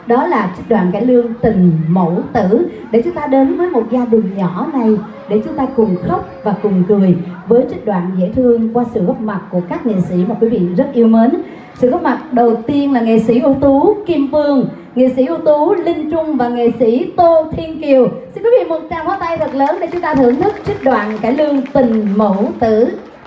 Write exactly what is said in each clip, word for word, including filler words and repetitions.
đó là trích đoạn cải lương Tình Mẫu Tử, để chúng ta đến với một gia đình nhỏ này để chúng ta cùng khóc và cùng cười với trích đoạn dễ thương qua sự góp mặt của các nghệ sĩ mà quý vị rất yêu mến. Sự góp mặt đầu tiên là nghệ sĩ ưu tú Kim Phương, nghệ sĩ ưu tú Linh Trung và nghệ sĩ Tô Thiên Kiều. Xin quý vị một tràng pháo tay thật lớn để chúng ta thưởng thức trích đoạn cải lương Tình Mẫu Tử.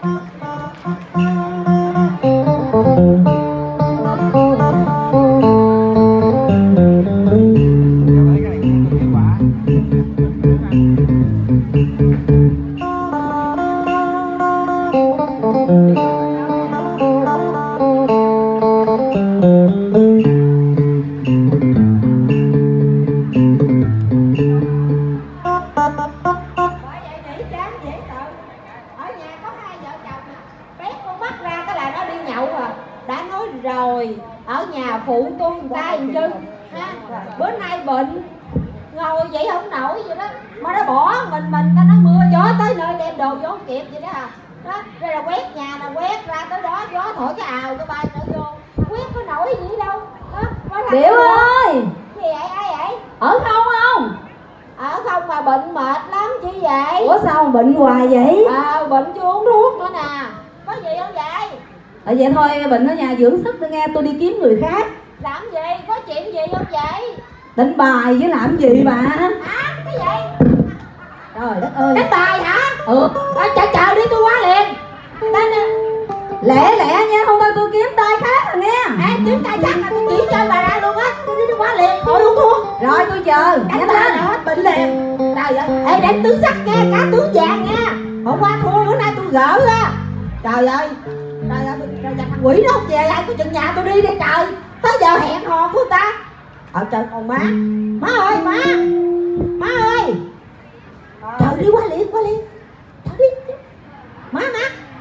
Rồi ở nhà phụ tôi người ta gì chứ ha? Bữa nay bệnh ngồi vậy không nổi vậy đó mà nó bỏ mình mình ta nói mưa gió tới nơi đem đồ vô kịp vậy đó à. Đó đây là quét nhà là quét ra tới đó gió thổi cái ào cái bay nữa vô quét có nổi gì đâu đó. Điệu ơi gì vậy ai vậy ở không không ở không mà bệnh mệt lắm chứ vậy. Ủa sao mà bệnh hoài vậy? À bệnh chưa uống thuốc nữa nè có gì không vậy? Ở vậy thôi bệnh ở nhà dưỡng sức nữa nghe, tôi đi kiếm người khác. Làm gì? Có chuyện gì không vậy? Đánh bài với làm gì mà? Hả? Cái gì? Trời đất ơi. Đánh bài hả? Ừ. À, chờ chờ đi tôi qua liền. Đây nè. Lẹ lẹ nha, không thôi tôi kiếm tay khác rồi nghe. À, kiếm tay khác là tôi chỉ cho bà ra luôn á. Tôi đi qua liền, thôi uống thuốc. Rồi tôi chờ. Đánh bài là hết bệnh liền. Trời ơi, ê đánh tướng sắt nha, cá tướng vàng nha. Hôm qua thua bữa nay tôi gỡ á. Trời ơi. Trời ơi, trời ơi, thằng quỷ nó không về ai có chừng nhà tôi đi đi trời. Tới giờ hẹn hò của người ta. Ờ trời còn má. Má ơi má. Má ơi. Trời đi qua liền qua liền. Trời đi. Má má.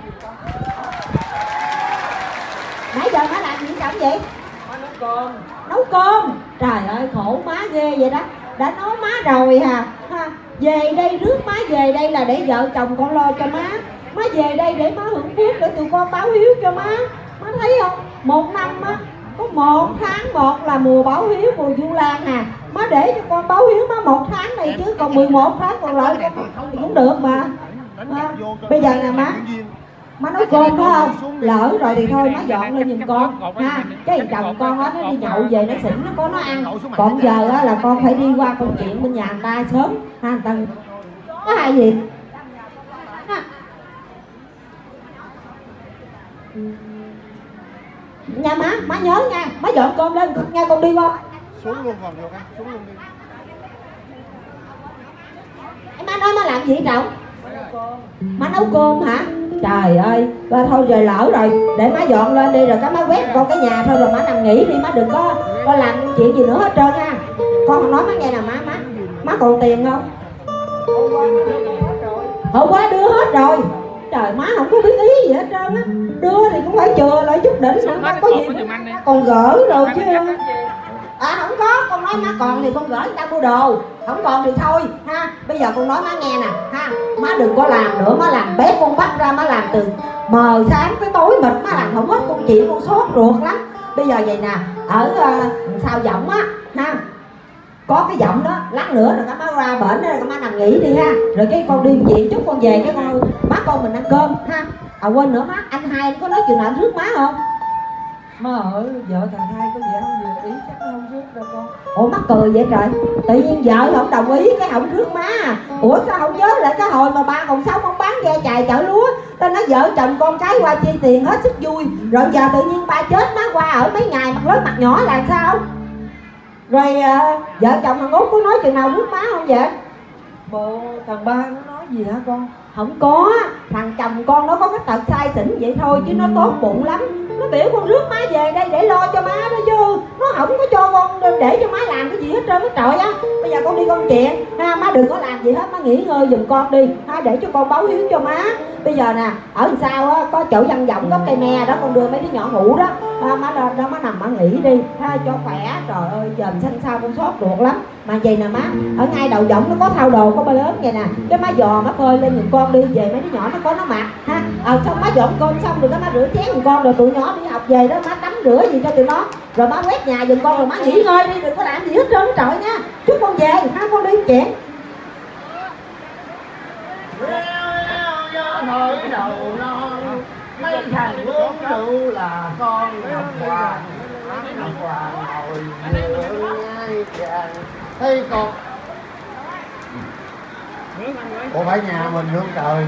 Nãy giờ má làm gì chồng vậy? Má nấu cơm. Nấu cơm. Trời ơi khổ má ghê vậy đó. Đã nói má rồi à ha. Về đây rước má về đây là để vợ chồng con lo cho má. Má về đây để má hưởng phước để tụi con báo hiếu cho má. Má thấy không? Một năm á có một tháng một là mùa báo hiếu, mùa Vu Lan à. Má để cho con báo hiếu má một tháng này chứ còn mười một tháng còn lại con cũng được mà. À, bây giờ nè má. Má nấu cơm phải không? Lỡ rồi thì thôi má dọn lên giùm con ha. Cái chồng con á nó đi nhậu về nó xỉn nó có nó ăn. Còn giờ á là con phải đi qua công chuyện bên nhà người ta sớm ha. Người ta có hai gì? Nha má, má nhớ nha, má dọn cơm lên nha con đi qua. Xuống luôn còn được anh, xuống luôn đi. Em má nói má làm gì đâu? Má nấu cơm hả? Trời ơi, và thôi rồi lỡ rồi, để má dọn lên đi rồi cái má quét con cái nhà thôi rồi má nằm nghỉ đi, má đừng có, có làm chuyện gì nữa hết trơn ha. Con nói má nghe nè má, má, má còn tiền không? Hôm qua đưa hết rồi. Trời má không có biết ý gì hết trơn á. Đưa thì cũng phải chừa lại chút đỉnh nữa, má có gì còn gỡ rồi chứ. À không có, con nói má còn thì con gửi người ta mua đồ. Không còn thì thôi ha. Bây giờ con nói má nghe nè ha. Má đừng có làm nữa, má làm bé con bắt ra má làm từ mờ sáng tới tối mịt. Má làm không hết công chuyện, con sốt ruột lắm. Bây giờ vậy nè, ở uh, sau giọng á ha. Có cái giọng đó, lát nữa rồi cái má ra bển đó rồi má nằm nghỉ đi ha. Rồi cái con đi chuyện chút con về cái con má con mình ăn cơm ha. À quên nữa má, anh hai anh có nói chuyện nào rước má không? Má ở vợ thằng hai có vẻ không vừa ý chắc nó không rước đâu con. Ủa mắc cười vậy trời. Tự nhiên vợ không đồng ý cái không rước má à. Ủa sao không nhớ lại cái hồi mà ba còn sống không bán ghe chài chở lúa. Tao nói vợ chồng con cái qua chi tiền hết sức vui. Rồi giờ tự nhiên ba chết má qua ở mấy ngày mặt lớn mặt nhỏ là sao? Rồi uh, vợ chồng thằng Út có nói chuyện nào rước má không vậy? Bộ thằng ba nó nói gì hả con? Không có, thằng chồng con nó có cái tật sai xỉn vậy thôi chứ nó tốt bụng lắm. Nó biểu con rước má về đây để lo cho má đó chứ. Nó không có cho con để cho má làm cái gì hết trơn á trời á. Bây giờ con đi công chuyện ha, má đừng có làm gì hết, má nghỉ ngơi giùm con đi ha, để cho con báo hiếu cho má. Bây giờ nè, ở đằng sau á có chỗ văn vọng gốc cây me đó, con đưa mấy đứa nhỏ ngủ đó ha, má đó, đó má nằm má nghỉ đi ha cho khỏe. Trời ơi giờ xanh sao con sốt ruột lắm. Mà vậy nè má, ở ngay đầu võng nó có thao đồ có ba lớn vậy nè, cái má dò má phơi lên giùm con đi, về mấy đứa nhỏ nó có nó mặc ha. Ờ xong má dọn cơm xong rồi cái má rửa chén giùm con rồi tụi nhỏ đi học về đó má tắm rửa gì cho tụi nó, rồi má quét nhà giùm con, rồi má nghỉ ngơi đi, đừng có làm gì hết trơn trời nha. Chúc con về, hai con đi chuyện. Thôi đầu non mấy thằng uống rượu là con Ngọc Hoàng, Ngọc Hoàng ngồi giữa ngai vàng thấy con. Ủa phải nhà mình không trời?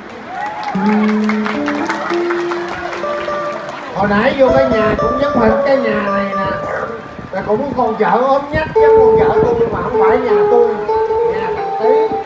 Hồi nãy vô cái nhà cũng giống hình cái nhà này nè, là cũng con vợ ốm nhách giống con vợ tôi mà không phải nhà tôi, nhà thằng Tí.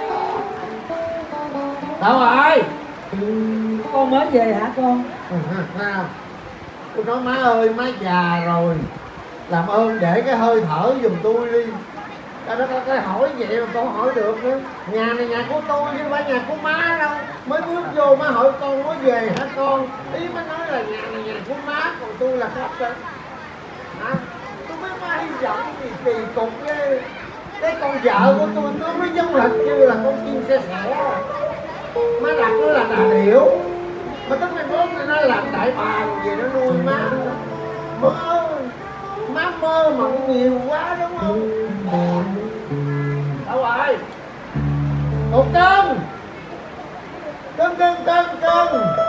Đâu rồi? Con mới về hả con? Sao? Tôi nói má ơi, má già rồi, làm ơn để cái hơi thở giùm tôi đi. Cái đó cái hỏi vậy mà con hỏi được nữa. Nhà này nhà của tôi chứ không phải nhà của má đâu. Mới bước vô má hỏi con mới về hả con? Ý má nói là nhà này nhà của má, còn tôi là khách đó. Hả? Tôi biết má hy vọng gì kỳ cục ghê. Cái con vợ của tôi nó mới giống hệt như là con chim xe sẻ. Má đặt nó là đà điểu, mà tức là mốt nó làm đại bàng gì nó nuôi má. Mơ, má mơ mộng nhiều quá đúng không? Đâu rồi? Một cân cân cân cân cân.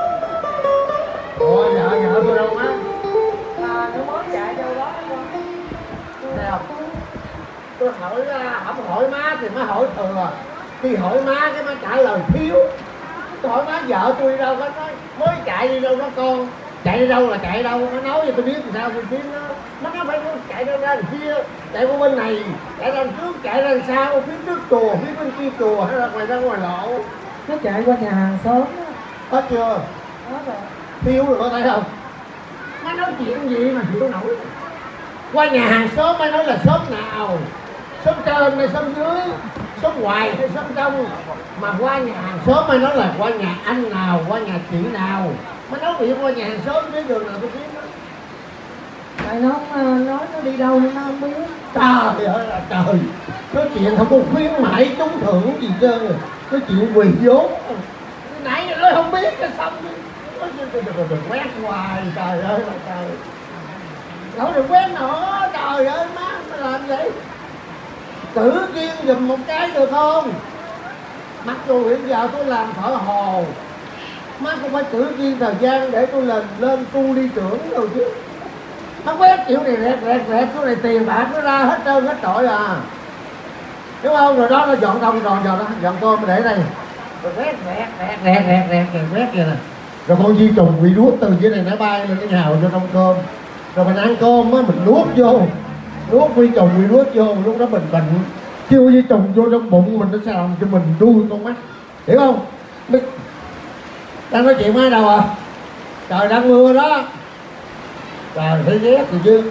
Ủa vợ vợ tôi đâu má? À, nó mới chạy đâu đó con. Thấy không? Tôi hỏi không hỏi má thì má hỏi thừa, khi hỏi má cái má trả lời thiếu. Tôi hỏi má vợ tôi đi đâu, nó nói mới chạy đi đâu đó con. Chạy đi đâu là chạy đâu, nó nói cho tôi biết làm sao tôi kiếm nó. Nó nói phải chạy ra ra kia, chạy qua bên này, chạy ra trước, chạy ra sau, phía trước chùa, phía bên kia chùa hay là ngoài ra ngoài lộ. Nó chạy qua nhà hàng xóm á. Hết chưa? Đó rồi. Thiếu rồi có thấy không? Má nói chuyện gì mà chịu nổi. Qua nhà hàng xóm má nói là xóm nào, xóm trên hay xóm dưới, xóm ngoài hay xóm trong. Mà qua nhà hàng xóm má nói là qua nhà anh nào, qua nhà chị nào. Má nói bị qua nhà hàng xóm dưới đường nào tôi kiếm đó. Tại nó nói nó đi đâu nó không biết. Trời ơi là trời. Nói chuyện không có khuyến mãi trúng thưởng gì trơn rồi. Nói chuyện quỳ vốn. Nãy giờ nói không biết cái xong. Nói chuyện đừng quét hoài. Trời ơi là trời. Nói đừng quét nữa. Trời ơi má mày làm vậy. Tự kiên giùm một cái được không? Mặc dù hiện giờ tôi làm thợ hồ, má cũng phải tự kiên thời gian để tôi lên lên tu đi trưởng rồi chứ. Nó quét kiểu này rẹt rẹt rẹt chỗ này tiền bạc nó ra hết trơn hết trọi à. Đúng không? Rồi đó nó dọn không còn dọn đó, dọn tôm để đây. Rồi quét rẹt rẹt rẹt rẹt rẹt rẹt quét vậy nè. Rồi con vi trùng bị nuốt từ dưới này nó bay lên cái nhào cho trong cơm. Rồi mình ăn cơm á mình nuốt vô. Nuốt vi trùng bị nuốt vô lúc đó mình bệnh. Kêu vi trùng vô trong bụng mình nó sẽ làm cho mình đuôi con mắt. Hiểu không? Đang nói chuyện với đâu à? Trời đang mưa đó. Trời thấy ghét thì chứ.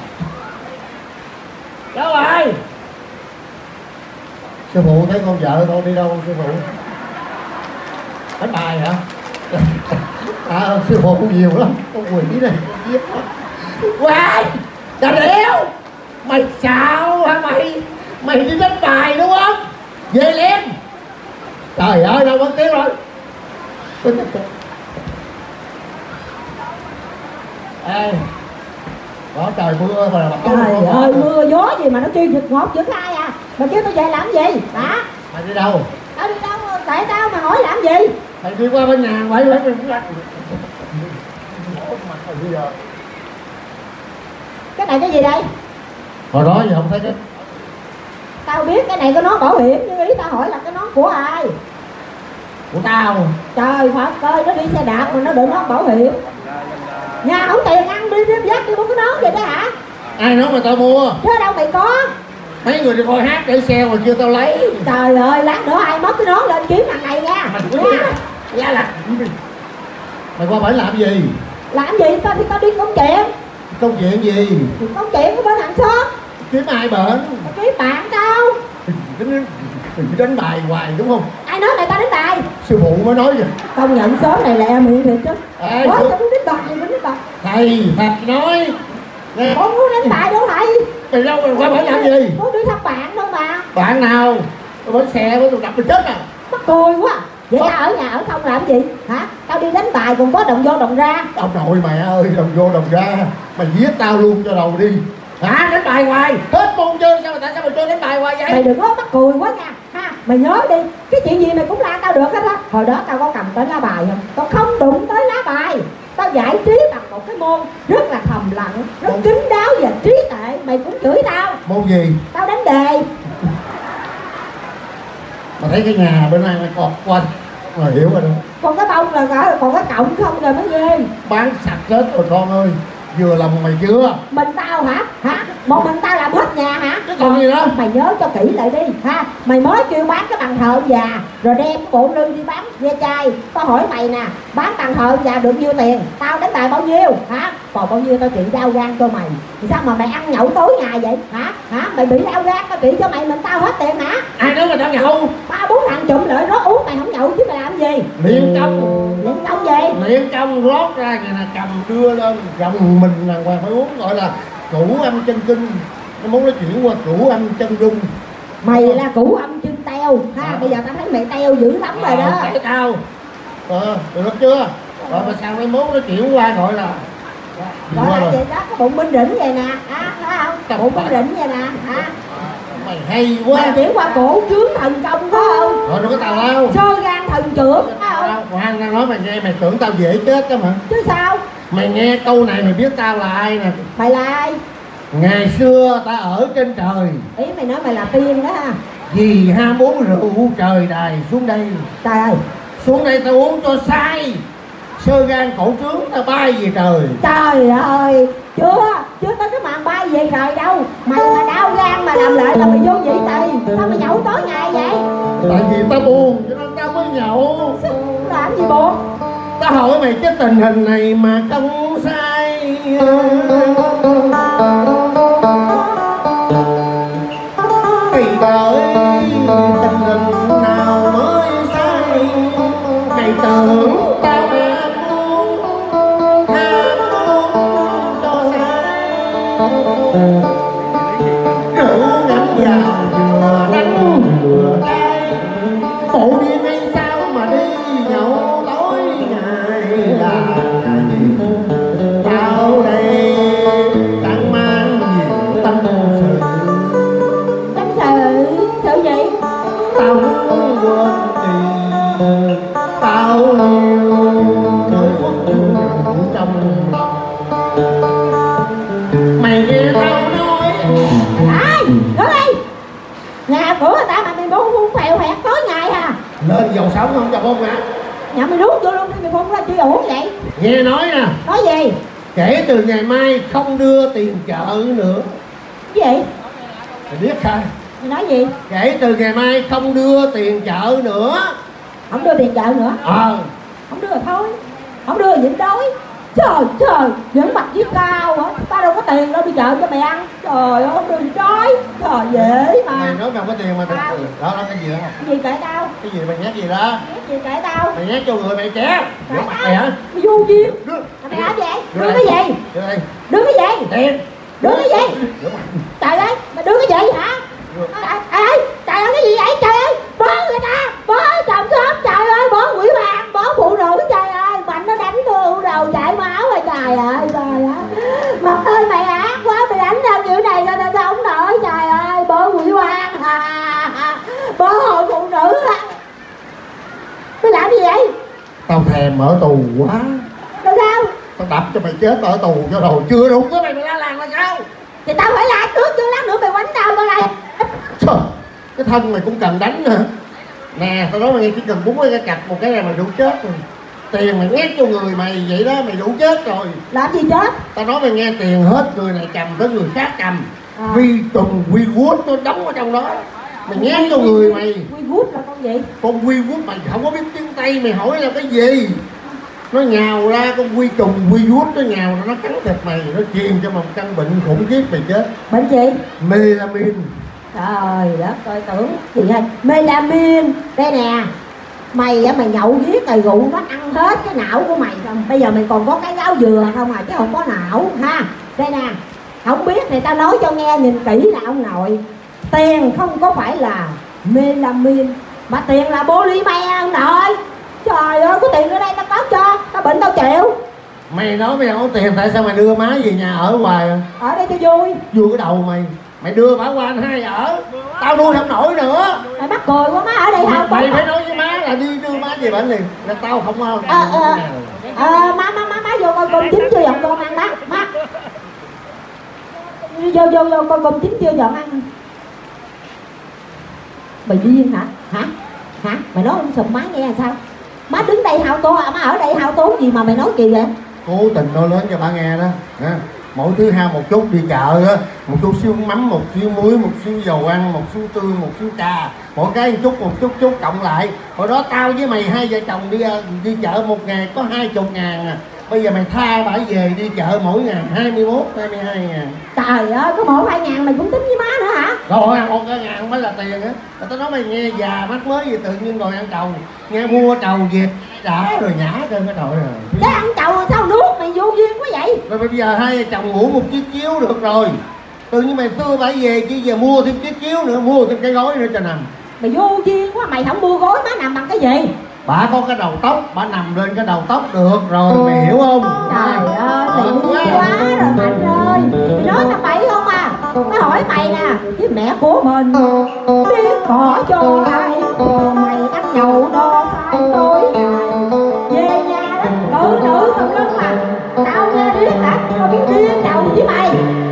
Đâu rồi? Sư phụ thấy con vợ con đi đâu không sư phụ? Đánh bài hả? À sư phụ nhiều lắm. Con quỷ này con giết lắm. Quay! Đà điểu! Mày xạo hả mày? Mày đi đánh bài đúng không? Về liền! Trời ơi đâu mất tiếng rồi. Ê, đó trời mưa mà bà Trời ơi mưa gió gì mà nó kêu giật ngọt giật ai à? Mà kêu tôi về làm gì? Hả? Mày đi đâu? Tao đi đâu? Tại tao mà hỏi làm gì? Mày đi qua bên nhà quậy quậy mình cũng ra. Bây giờ Cái này cái gì đây? hồi đó giờ không thấy cái. Tao biết cái này có nón bảo hiểm, nhưng ý tao hỏi là cái nón của ai? Của tao. Trời Phật ơi, nó đi xe đạp mà nó đừng nón bảo hiểm. Nhà không tiền ăn đi đi dắt đi mua cái nón vậy đó hả? Ai nói mà tao mua? Chứ đâu mày có. Mấy người đi coi hát để xe mà chưa tao lấy. Trời ơi, lát nữa ai mất cái nón lên kiếm thằng này nha. Mày cũng biết. Ra là mày qua bển làm gì? Làm gì? Tao thì tao đi công chuyện. Công chuyện gì? Công chuyện của bên thằng xóm. Kiếm ai bển? Tao kiếm bạn tao. Đánh, đánh bài hoài đúng không? Ai nói mày tao đánh bài? Sư phụ mới nói vậy. Công nhận xóm này là em hiện thiệt chứ. Ê, Nói sư... tao muốn đánh bài, muốn đánh bài. thầy thầy nói nè. Con muốn đánh bài đâu thầy? Mày đâu mà qua bển làm gì? Con đi thăm bạn đâu mà. Bạn nào? Bển xe của tôi đập mình chết à. Mắc cười quá. Vậy tao ở nhà ở không làm gì hả? Tao đi đánh bài còn có đồng vô đồng ra. Ông nội mẹ ơi, đồng vô đồng ra. Mày giết tao luôn cho đầu đi. Hả? Đánh bài hoài. Hết môn chơi sao mà tại sao mày chơi đánh bài hoài vậy? Mày đừng có mắc cười quá nha ha. Mày nhớ đi, cái chuyện gì mày cũng la tao được hết á. Hồi đó tao có cầm tới lá bài không? Tao không đụng tới lá bài. Tao giải trí bằng một cái môn rất là thầm lặng, rất Môn... kín đáo và trí tuệ. Mày cũng chửi tao. Môn gì? Tao đánh đề. Mà thấy cái nhà bên này mày cọt quanh mà hiểu rồi đó. Còn cái bông là cả, còn cái cộng không rồi mới ghê. Bán sạch hết rồi con ơi. Vừa lòng mày chưa? Mình tao hả? Hả? Một mình tao làm hết nhà hả? Cái còn gì đó? Mày nhớ cho kỹ lại đi ha. Mày mới kêu bán cái bàn thờ ông già rồi đem bộ lư đi bán ve chai. Tao hỏi mày nè, bán bàn thờ ông già được nhiêu tiền? Tao đánh bài bao nhiêu hả? Còn bao nhiêu tao chuyện đau gan cho mày. Thì sao mà mày ăn nhậu tối ngày vậy hả? Hả? Mày bị đau gan tao chuyện cho mày, mình tao hết tiền hả? Ai nói mày tao nhậu? Ba bốn thằng chụm lại rót uống, mày không nhậu chứ mày làm gì? Luyện công. Luyện công gì? Luyện công rót ra vậy là cầm đưa lên gồng mình đàng hoàng phải uống, gọi là củ âm chân kinh. Nó muốn nói chuyện qua củ âm chân rung. Mày là củ âm chân teo ha. À. Bây giờ tao thấy mày teo dữ lắm À, rồi đó. kể tao. Ờ, được chưa? Rồi mà sao mấy mốt nó chuyển qua gọi là Gọi là vậy đó, cái bụng bên rỉnh vậy nè, à, thấy không? Cầm Bụng bên bài. rỉnh vậy nè, à. Mày hay quá. Mày chuyển qua cổ trướng thần công có không? Rồi đừng có tào lao. Sơ gan thần trưởng có không? Khoan, đang nói mày nghe, mày tưởng tao dễ chết đó mà. Chứ sao? Mày nghe câu này mày biết tao là ai nè. Mày là ai? Ngày xưa ta ở trên trời, Ý mày nói mày là tiên đó ha. vì ham uống rượu trời đài xuống đây. Trời ơi, Xuống đây tao uống cho say, sơ gan cổ trướng tao bay về trời. trời ơi, chưa, chưa tới cái màn bay về trời đâu. Mày mà đau gan mà làm lại là mày vô vị tỳ. Sao mày nhậu tối ngày vậy? Tại vì tao buồn cho nên tao mới nhậu. Làm gì buồn? Tao hỏi mày cái tình hình này mà không sai, thì bởi tình hình nào mới sai. Mày tưởng tao ham muốn, ham muốn cho sai. Rượu ngắm vào vừa đánh vừa cay, bộ đi ngay sao mà đi nhậu tối ngày là gì. Tao đây đang mang nhiều tâm sự. Tâm sự, sự gì? Tao muốn quên đi, tao yêu mới khuất rượu trong lòng. Mày nghe tao nói. Ai? Nói đi. Nhà cửa người ta mà mày muốn phun phèo hẹt tối ngày à? Lên dầu sống không cho bông hả? Nhà mày nuốt vô luôn đi, mày phun ra chưa uống vậy? Nghe nói nè, Nói gì? kể từ ngày mai không đưa tiền chợ nữa. Cái gì? Mày biết không? Mày nói gì? Kể từ ngày mai không đưa tiền chợ nữa. Không đưa tiền chợ nữa. Ờ. Không đưa thôi. Không đưa nhịn đói. Trời trời, vẫn mặt với cao hả? Tao đâu có tiền đâu đi chợ cho mày ăn. Trời ơi, không đưa nhịn đói. Trời dễ mà. Mày nói mày không có tiền mà. Tao. Đó, đó cái gì đó? Cái gì kể tao? Cái gì mày nhét gì đó? Cái gì kể tao? Mày nhét cho người mày ché. Kể Rửa mặt tao. mày hả? Mày vô duyên. Đưa. Mày làm gì? Đưa Đưa đây. cái gì? Đưa đây. Đưa cái gì? Tiền. Đưa cái gì? Rửa mặt. Trời ơi, mày đưa cái gì hả? Đưa. Ê, ê, trời ơi, cái gì vậy? Trời ơi, bó người ta, bó chồng sớm, trời ơi, bó quỷ hoàng, bó phụ nữ, trời ơi, mạnh nó đánh tôi ưu đầu chảy máu rồi, trời ơi, trời ơi. Mặt ơi, mày ác quá, mày đánh tao kiểu này cho tao sống nổi, trời ơi, bó quỷ hoàng, à, bó hội phụ nữ. Mày làm gì vậy? Tao thèm ở tù quá. Tại sao? Tao đập cho mày chết ở tù cho rồi. Chưa đúng với mày mày la làng là sao? Thì tao phải la trước chứ, lát nữa mày quánh tao tao lại. Trời, cái thân mày cũng cần đánh hả? Nè, tao nói mày nghe, chỉ cần búng cái cạch một cái này mày đủ chết rồi. Tiền mày nhét cho người mày vậy đó, mày đủ chết rồi. Làm gì chết? Tao nói mày nghe, tiền hết người này cầm tới người khác cầm. À. Vi trùng, vi quất nó đóng ở trong đó. Mày nhét cho người mày. Quy gút là con gì? Con vi quất mày không có biết tiếng Tây, mày hỏi là cái gì? Nó nhào ra con quy trùng, quy quất nó nhào ra, nó cắn thịt mày, nó truyền cho một căn bệnh khủng khiếp mày chết. Bệnh gì? Melamin. Trời đất ơi, tưởng gì hay melamin. Đây nè, mày á, mày nhậu giết rồi rượu nó ăn hết cái não của mày không? Bây giờ mày còn có cái gáo dừa không à, chứ không có não ha. Đây nè, không biết thì tao nói cho nghe, nhìn kỹ là ông nội, tiền không có phải là melamin Mà tiền là polymer ông nội. Trời ơi, có tiền ở đây tao có cho, tao bệnh tao chịu. Mày nói mày không có tiền, tại sao mày đưa má về nhà ở hoài? Ở đây cho vui. Vui cái đầu mày. Mày đưa bả qua anh hai ở, tao nuôi không nổi nữa. Mày mắc cười quá, má ở đây không? Mày phải nói với má là đi đưa má về bệnh liền, là tao không có. Ờ ờ ờ má má má má vô coi cơm chín chưa dọn cơm ăn má má. Vô vô vô coi cơm chín chưa dọn ăn. Mày điên hả? Hả? Hả? Mày nói ông sụp má nghe là sao? Má đứng đây hao tốn, má ở đây hao tốn gì mà mày nói kỳ vậy? Cố tình nói lớn cho bà nghe đó. Ha. Mỗi thứ hao một chút, đi chợ á, một chút xíu mắm, một xíu muối, một xíu dầu ăn, một xíu tương, một xíu trà, mỗi cái một chút một chút chút cộng lại. Hồi đó tao với mày hai vợ chồng đi đi chợ một ngày có hai chục ngàn à. Bây giờ mày tha bả về đi chợ mỗi ngày hai mươi mốt, hai mươi hai ngàn. Trời ơi, có mỗi hai ngàn mày cũng tính với má nữa hả? Rồi ăn một cái ngàn mới là tiền á. Tao nói mày nghe già mắc mới gì tự nhiên đòi ăn trầu. Nghe mua trầu Việt đã rồi nhả trên cái đội rồi. Để ăn trầu sao nuốt mày vô duyên quá vậy? Rồi bây giờ hai vợ chồng ngủ một chiếc chiếu được rồi. Tự nhiên mày xưa bả về chứ giờ mua thêm chiếc chiếu nữa, mua thêm cái gối nữa cho nằm. Mày vô duyên quá, mày không mua gối má nằm bằng cái gì? Bà có cái đầu tóc, bà nằm lên cái đầu tóc được rồi, mày hiểu không? Trời ơi, mày ngu quá rồi Mạnh ơi. Mày nói tao bậy không à? Tao hỏi mày nè, với mẹ của mình biết bỏ cho ai? Mày ăn nhậu đo sai tối ngày. Về nhà đó, nữ nữ tao lưng mà. Tao nghe điếc hả? Tao biết điên đầu với mày.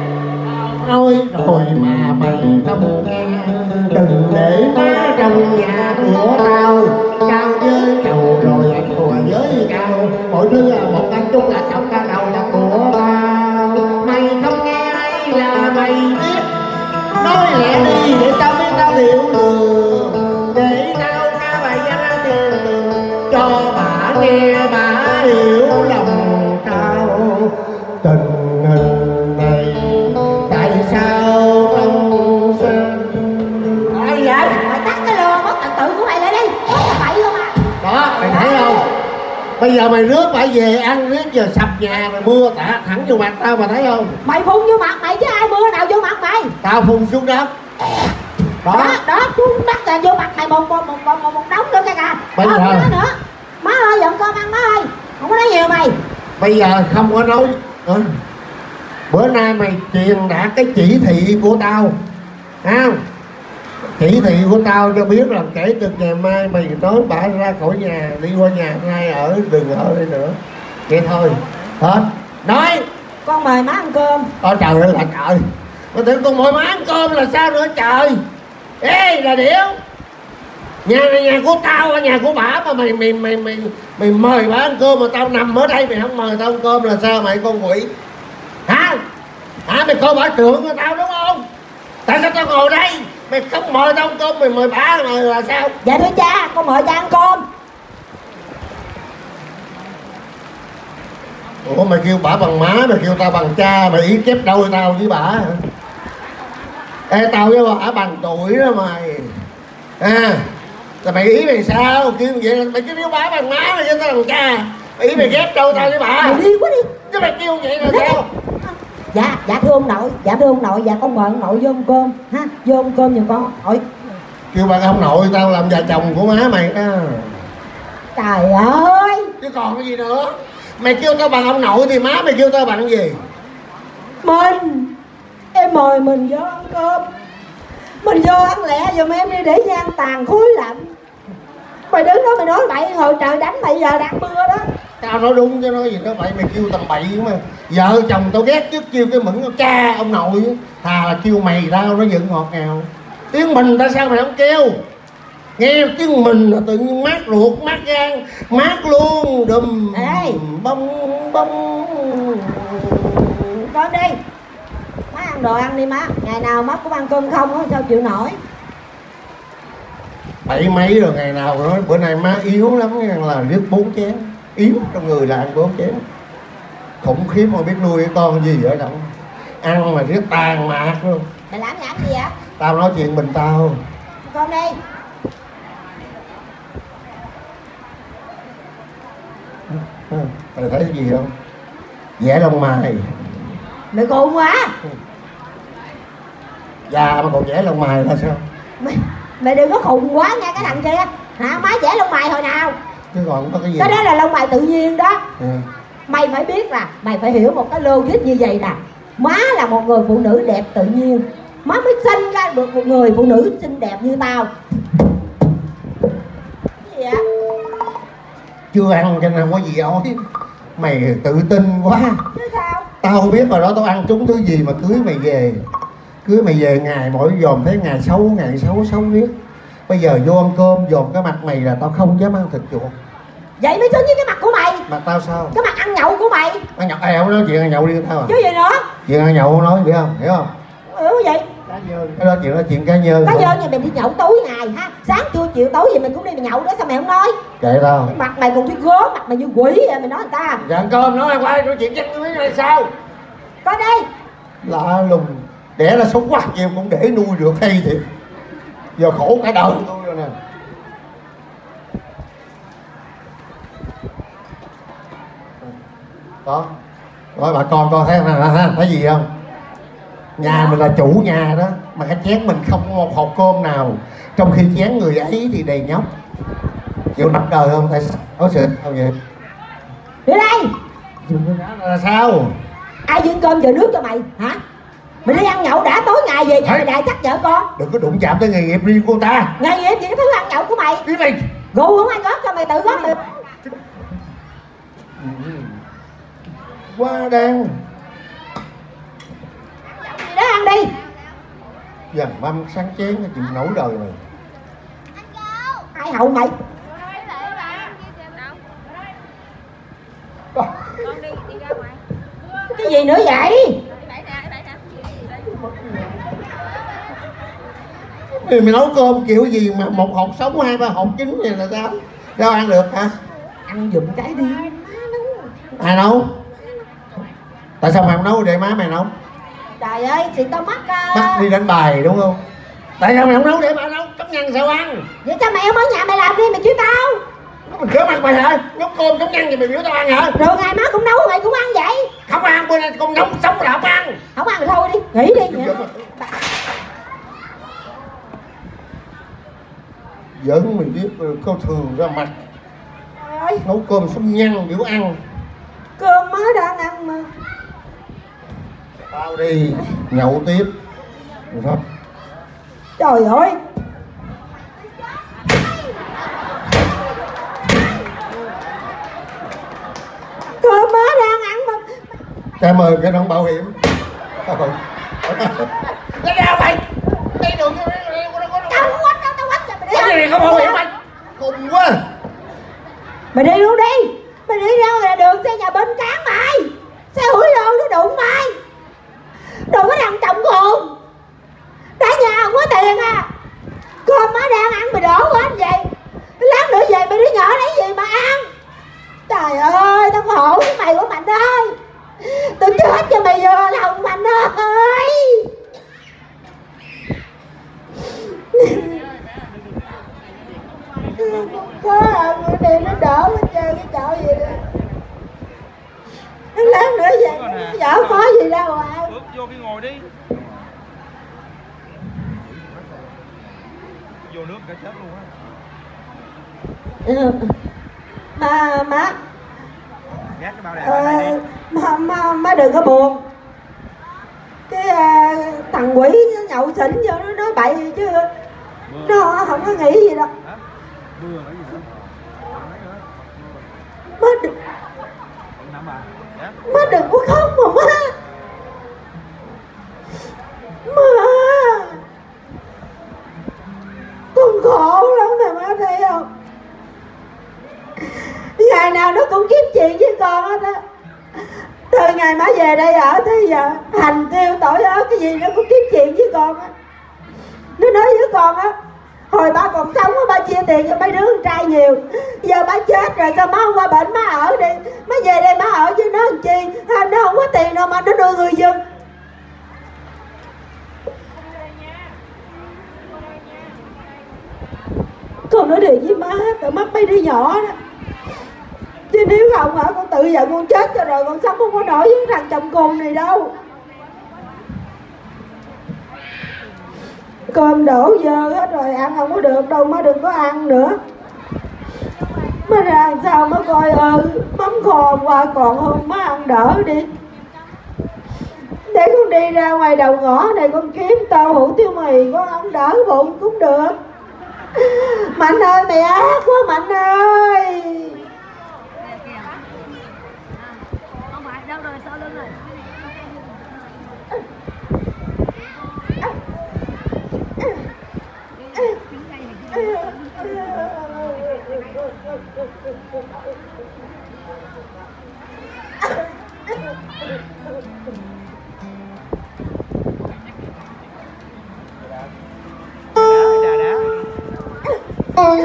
Nói rồi mà mày không nghe, đừng để má trong nhà của tao. Cao với chầu rồi anh thùa với cao, mỗi thứ một anh chút là chọc ca đầu là của tao. Mày không nghe hay là mày biết, nói lẹ đi để tao biết tao hiểu được. Để tao ca bài văn tiền cho bà nghe bà hiểu lòng tao. Tình hình này tại sao không sao? Ai vậy? Mày tắt cái lô mất trật tự của mày lại đi. Nói tao bậy không à? Đó, mày thấy không? Bây giờ mày rước bà về ăn riết giờ sập nhà mày mưa tạ thẳng vô mặt tao mà thấy không? Mày phun vô mặt mày chứ ai mưa nào vô mặt mày? Tao phun xuống đất. Đó. Đó, đó, phun đất là vô mặt mày một một một một, một, một đống nữa kìa kìa. Bây Ờ, giờ- má nữa. Má ơi, dọn cơm ăn má ơi. Không có nói nhiều mày. Bây giờ không có nói. Ừ. Bữa nay mày truyền đạt cái chỉ thị của tao. Ha? Chỉ thị của tao cho biết là kể từ ngày mai mày nói bà ra khỏi nhà, đi qua nhà ngay ở, đừng ở đây nữa. Vậy thôi. Hết. Nói. Con mời má ăn cơm. Ôi trời ơi là trời. Mà tưởng con mời má ăn cơm là sao nữa trời. Ê là điểu. Nhà này nhà của tao, nhà của bả mà mày mày mày mày mày mời bả ăn cơm mà tao nằm ở đây mày không mời tao ăn cơm là sao mày con quỷ? Hả? Hả mày coi bả trưởng của tao đúng không? Tại sao tao ngồi đây? Mày không mời tao ăn cơm mày mời bả mà là sao? Dạ thưa cha, con mời cha ăn cơm. Ủa mày kêu bả bằng má, mày kêu tao bằng cha, mày ý kép đôi tao với bả hả? Ê tao với bả bằng tuổi đó mày. À, là mày ý mày sao? Kêu vậy là mày cứ kêu bả bằng má mày với tao bằng cha. Mày ý mày ghép đôi tao với bả. Mày đi quá đi. Chứ mày kêu vậy là sao? Dạ, dạ thưa ông nội, dạ thưa ông nội, dạ con mời ông nội vô ăn cơm ha, vô ăn cơm giùm con. Ôi, Kêu bà ông nội tao làm vợ chồng của má mày đó. trời ơi, Chứ còn cái gì nữa? Mày kêu tao bằng ông nội thì má mày kêu tao bằng gì? mình em mời mình vô ăn cơm, mình vô ăn lẹ giùm em đi để gian tàn khối lạnh. Mày đứng đó mày nói bậy, hồi trời đánh mày giờ đang mưa đó. Tao nói đúng chứ nói gì đó bậy, mày kêu tầm bậy mà. Vợ chồng tao ghét trước kêu cái mượn cha ông nội á. Thà là kêu mày tao nó vẫn ngọt ngào. Tiếng mình ta sao mày không kêu? Nghe tiếng mình là tự nhiên mát ruột, mát gan, mát luôn, đùm Ê. bông bông. Con đi, má ăn đồ ăn đi má, ngày nào má cũng ăn cơm không á, sao chịu nổi. Bảy mấy rồi ngày nào nói bữa nay má yếu lắm nghe là rước bốn chén. Yếu trong người là ăn bốn chén. Khủng khiếp mà biết nuôi cái con gì ở đâu. Ăn mà rước tàn mạc luôn. Mày làm nhảm gì vậy? Tao nói chuyện mình tao. Con đi. Ừ, mày thấy cái gì không? Vẽ lông mày. Mày khùng quá. Già mà còn vẽ lông mày là sao? Mày, Mày đừng có khùng quá nha cái thằng kia. Hả, má vẽ lông mày hồi nào? Chứ còn có cái gì? Cái đó là lông mày tự nhiên đó. Ừ. Mày phải biết là mày phải hiểu một cái logic như vậy nè. Má là một người phụ nữ đẹp tự nhiên, má mới sinh ra được một người phụ nữ xinh đẹp như tao. Cái gì vậy? Chưa ăn cho nên không có gì ói. Mày tự tin quá. Chứ sao? Tao không biết rồi đó, tao ăn trúng thứ gì mà cưới mày về. Cưới mày về ngày mỗi dòm thấy ngày xấu, ngày xấu xấu riết. Bây giờ vô ăn cơm dòm cái mặt mày là tao không dám ăn thịt chuột. Vậy mới xứng với cái mặt của mày. Mặt tao sao? Cái mặt ăn nhậu của mày. Ăn nhậu, ai không nói chuyện ăn nhậu đi tao à? Chứ gì nữa? Chuyện ăn nhậu không nói, hiểu không? Hiểu không? Ừ vậy. Cái đó chuyện đó chuyện cá nhân. Cá nhân nhà mày đi nhậu tối ngày ha. Sáng trưa chiều tối gì mình cũng đi mày nhậu đó, sao mày không nói? Kệ tao. Mặt mày còn cái gớm, mặt mày như quỷ vậy mày nói người ta. Giờ ăn cơm nói qua nói chuyện chắc ngươi là sao? Coi đi. Lạ lùng. Đẻ ra sống quắc nhiều cũng để nuôi được hay thiệt. Giờ khổ cả đời tôi rồi nè. Đó. Rồi bà con coi thấy thấy gì không? Nhà mình là chủ nhà đó, mà cái chén mình không có một hộp cơm nào, trong khi chén người ấy thì đầy nhóc. Chịu đập đời không? Tại sao có sự không vậy? Đi đây. Là sao? Ai dựng cơm giờ nước cho mày hả? Mày đi ăn nhậu đã, tối ngày về nhà mày đại chắc vợ con. Đừng có đụng chạm tới nghề nghiệp riêng của người ta. Nghề nghiệp gì cái thứ ăn nhậu của mày? Ý mày Rượu không ai góp cho mày, tự góp mày. Quá đang Gì đó ăn đi. dần mâm sáng chén nó chịu nổi đời này. Ai hậu mày? Cái gì nữa vậy? Mày, mày nấu cơm kiểu gì mà một hộp sống hai ba hộp chín vậy là sao? Sao ăn được hả? Ăn giùm cái đi. Ai nấu? Tại sao mày không nấu để má mày nấu? Trời ơi thì tao mắc uh... Mắc đi đánh bài đúng không? Tại sao mày không nấu để má nấu? Cấm nhăn sao ăn? Vậy sao mày không ở nhà mày làm đi, mày kêu tao. Mình rửa mặt mày hả? Nấu cơm cấm nhăn thì mày biểu tao ăn hả? Rồi ngày má cũng nấu mày cũng ăn vậy. Không ăn, bữa nay con nấu sống là không ăn. Không ăn thì thôi đi, nghỉ đi. Giỡn mày biết câu thường ra mặt. Trời ơi, Nấu cơm sống nhăn biểu ăn. cơm má đang ăn mà. Tao đi nhậu tiếp. Thôi. Trời ơi. Cơm má đang ăn mà. Cảm ơn cái nón bảo hiểm. Lấy ra mày. Đi đường Tao không quánh đâu, tao quánh rồi mày đi. cái gì không bảo hiểm mày. Khùng quá. Mày đi luôn đi. Mày đi ra ngoài đường xe nhà bên cán mày. Xe hủi lô nó đụng mày. Đừng có thằng trọng hồn. Cả nhà không có tiền à. Cơm má đang ăn mày đổ quá anh vậy. Lát nữa về mày đứa nhỏ lấy gì mà ăn. Trời ơi tao khổ với mày của Mạnh ơi. Tao chết cho mày vừa lòng Mạnh ơi. Có à, bữa nay nó đỡ hết trơn cái chỗ gì đó. Lát nữa về nó dở khó gì đâu à. Bước vô cái ngồi đi. Vô nước cái chết luôn á. Ừ. Má má Gác cái bao đèn ờ, lại đi. má, má, má đừng có buồn. Cái à, thằng quỷ nó nhậu xỉn vô nó nói bậy gì chứ nó không có nghĩ gì đâu. Hả? Mưa cái gì nữa? Má đừng, Nắm à? Dạ. má đừng có khóc mà má. Má con khổ lắm nè má thấy không? Ngày nào nó cũng kiếm chuyện với con hết á. Từ ngày má về đây ở tới giờ hành tiêu tỏi ớt cái gì nó cũng kiếm chuyện với con á. Nó nói với con á, hồi ba còn sống á ba chia tiền cho mấy đứa con trai nhiều. Giờ ba chết rồi sao má không qua bệnh má ở đi. Má về đây má ở với nó làm chi. Nó không có tiền đâu mà nó đưa người dân. Con nói điều với má tự mắt mấy đứa nhỏ đó. Chứ nếu không hả con tự giờ con chết cho rồi con sống không có nổi với thằng chồng cùn này đâu. Cơm đổ dơ hết rồi, ăn không có được đâu, má đừng có ăn nữa. Má ra ăn sao má coi ơi, mắm kho hôm qua còn hơn, má ăn đỡ đi. Để con đi ra ngoài đầu ngõ này con kiếm tàu hủ tiếu mì, con ăn đỡ bụng cũng được. Mạnh ơi, mày ác quá Mạnh ơi. Không phải đâu rồi, sau lưng rồi. Đá, đá, đá.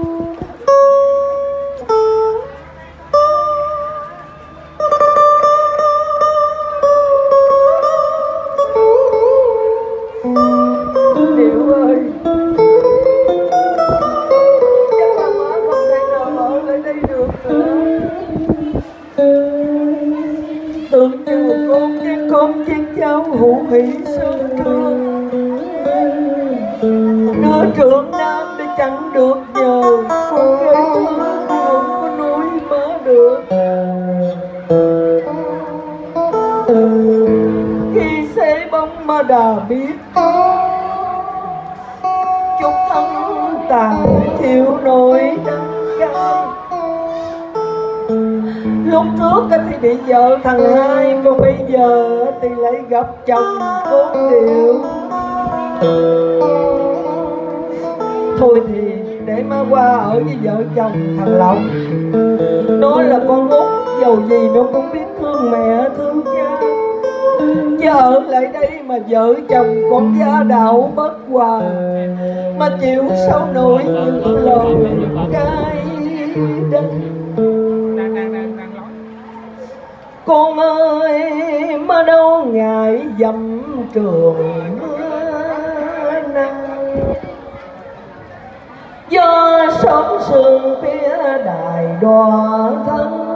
Điệu ơi, chắc là má không thể nào ở lại đây được nữa. Tưởng như một con chén cơm chén cháo hữu hỷ sớm trưa, nửa trưởng nam để chẳng được nhờ, con gái thơ không có nuôi má được. Khi xe bóng mà đã biết chút thân tàn thiếu nỗi đắng cay. Lúc trước thì bị vợ thằng hai, còn bây giờ thì lại gặp chồng cốt điệu. Thôi thì để má qua ở với vợ chồng thằng Lộc. Nó là con út, dầu gì nó cũng biết thương mẹ thương cha. Chứ ở lại đây mà vợ chồng con gia đạo bất hòa, mà chịu sao nổi những lời cay đắng. Con ơi, má đâu ngại dầm trường mưa nắng, do sớm sương phía đài đò thân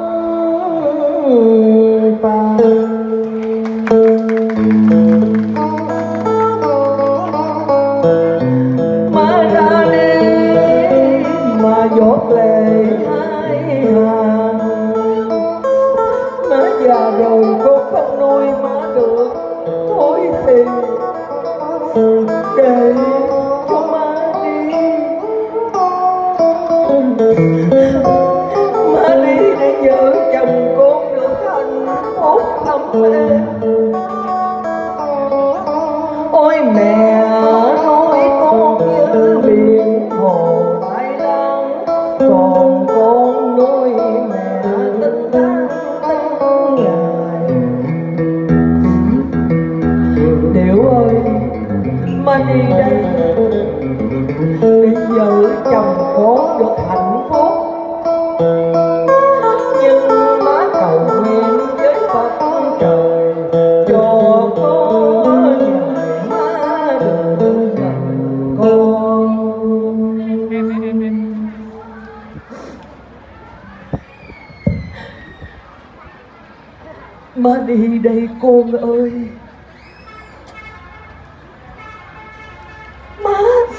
ta. Má ra đi mà giọt lệ hai hàng, má già rồi con không nuôi má được. Thôi thì để cho má đi, má đi để vợ chồng con được hạnh phúc ấm êm. Ôi mẹ nuôi con như biển hồ Thái Lan, còn con nuôi mẹ tinh tán tinh ngày. Điệu ơi, má đi đây để vợ chồng con được hạnh phúc. Nhưng má cầu nguyện với Phật trời cho có ngày má được gần con. Má đi đây con ơi. Má,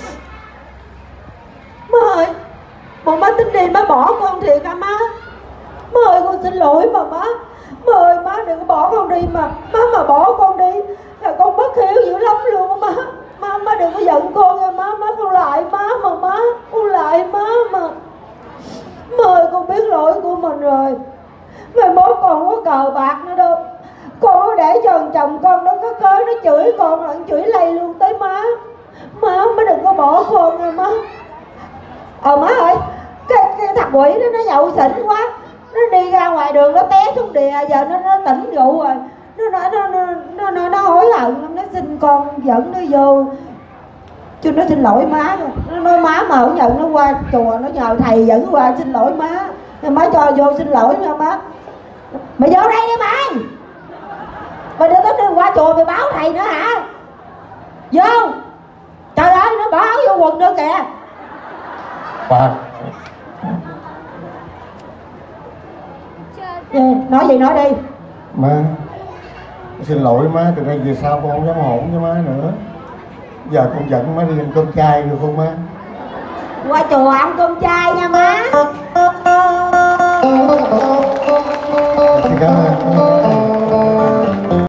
má ơi, bộ má tính đi má bỏ con thiệt hả má? Má ơi con xin lỗi mà má. Má ơi má đừng có bỏ con đi mà. Má mà bỏ con đi là con bất hiếu dữ lắm luôn á má. Má, má đừng có giận con nha má. Má con lại má mà má. Con lại má mà. Má ơi con biết lỗi của mình rồi. Mai mốt con không có cờ bạc nữa đâu. Con có để cho thằng chồng con nó có cớ nó chửi con là chửi lây luôn tới má. Má, má đừng có bỏ con nha má. Ờ má ơi, cái, cái thằng quỷ đó nó nhậu xỉn quá, nó đi ra ngoài đường nó té xuống đìa, giờ nó nó tỉnh rượu rồi. Nó nó nó nó nó, nó, nó hối hận lắm, nó xin con dẫn nó vô chứ nó xin lỗi má. Nó nói má mà không nhận nó qua chùa, nó nhờ thầy dẫn qua xin lỗi má. Má cho vô xin lỗi nha má. Mày vô đây đi mày. Mày đừng có đi qua chùa mày báo thầy nữa hả? Vô. Trời ơi, nó bỏ áo vô quần nữa kìa. Bà Nói gì nói đi. má, xin lỗi má, từ đây về sau con không dám hỗn với má nữa. Giờ con dẫn má đi ăn cơm chay được không má? Qua chùa ăn cơm chay nha má. Xin cảm ơn.